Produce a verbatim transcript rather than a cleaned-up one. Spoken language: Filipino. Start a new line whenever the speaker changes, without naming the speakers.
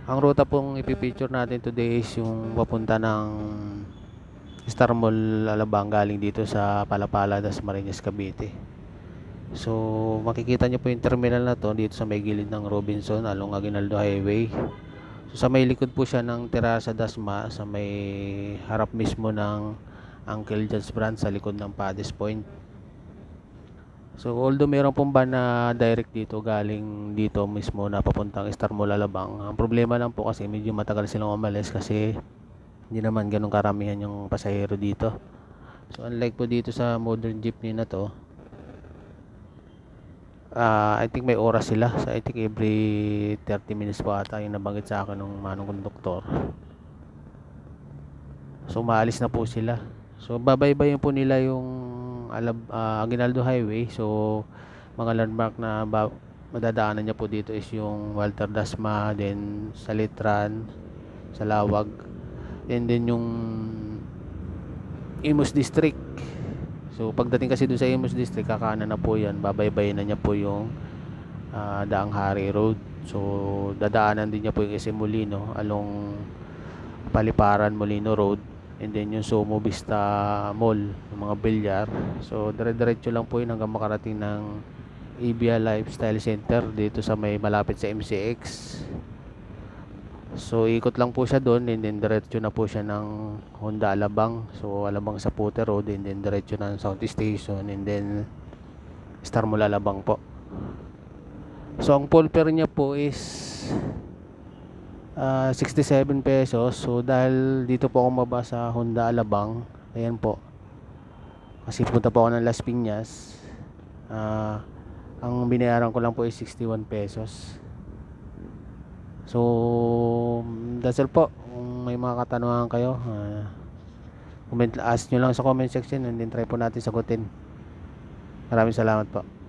Ang ruta pong ipipicture natin today is yung papunta ng Star Mall Alabang galing dito sa Palapala, Dasmariñas, Cavite. So makikita nyo po yung terminal na to dito sa may gilid ng Robinson along Aguinaldo Highway. So sa may likod po siya ng Terasa Dasma, sa may harap mismo ng Uncle John's Brand sa likod ng Paddy's Point. So although meron pong van na direct dito galing dito mismo na papuntang Star Mall Alabang, ang problema lang po kasi medyo matagal silang umalis kasi hindi naman ganun karamihan yung pasahero dito. So unlike po dito sa modern jeepney na to, uh, I think may oras sila. So I think every thirty minutes po ata yung nabanggit sa akin ng manong konduktor. So maalis na po sila. So babaybayin po nila yung Alab, uh, Aguinaldo Highway. So mga landmark na ba, madadaanan niya po dito is yung Walter Dasma, then sa Litran, sa Lawag, and then yung Imus District. So pagdating kasi doon sa Imus District, kakanan na po yan, babaybayin na niya po yung uh, Daang Hari Road. So dadaanan din niya po yung S M Molino along Paliparan Molino Road, and then yung Sumo Vista Mall, yung mga bilyar. So dire-diretso lang po yun hanggang makarating ng A B I Lifestyle Center dito sa may malapit sa M C X. So ikot lang po siya doon, and then diretso na po siya ng Honda Alabang. So Alabang sa Puter Road, and then diretso na ng South Station, and then Star Mall Alabang po. So ang full fare niya po is Uh, sixty-seven pesos. So dahil dito po ako mababa sa Honda Alabang, ayan po, kasi punta po ako ng Las Piñas, uh, ang binayaran ko lang po is sixty-one pesos. So that's all po. Kung may mga katanungan kayo, uh, comment, ask nyo lang sa comment section, and then try po natin sagutin. Maraming salamat po.